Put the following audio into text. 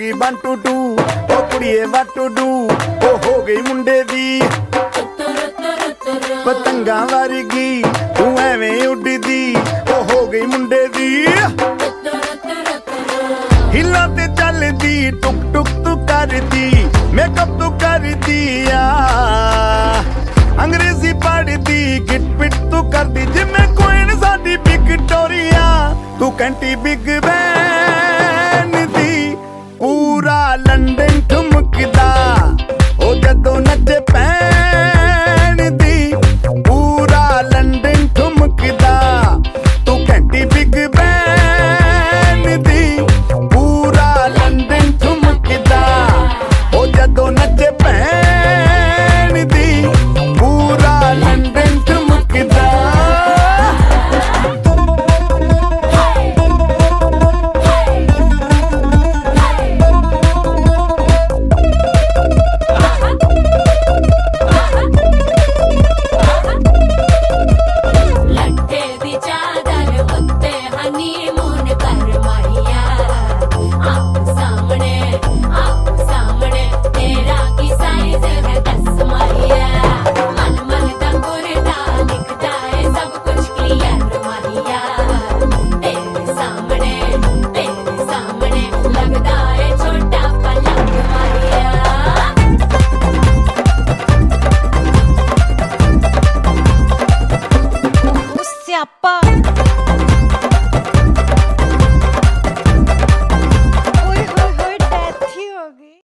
गई 1 2 2 ओ कुड़िए व्हाट टू डू ओ हो गई मुंडे दी पतंगा वर्गी तू एवें उड़दी ओ हो गई मुंडे दी हिला ते चलदी टुक टुक तू करदी मेकअप तू करदी अंग्रेजी पढ़दी गिट पिट तू करदी जिम्मे कोइन साडी विक्टोरिया तू कंटी बिग बैन दी पूरा लंदन ठुमकदा ओ जदों नचे पैन दी पूरा लंदन ठुमकदा तू कंटी बिग बैन दी पूरा लंदन ठुमकदा ओ जदों नचे पैन दी पूरा लंदन ठुमकदा Siapa?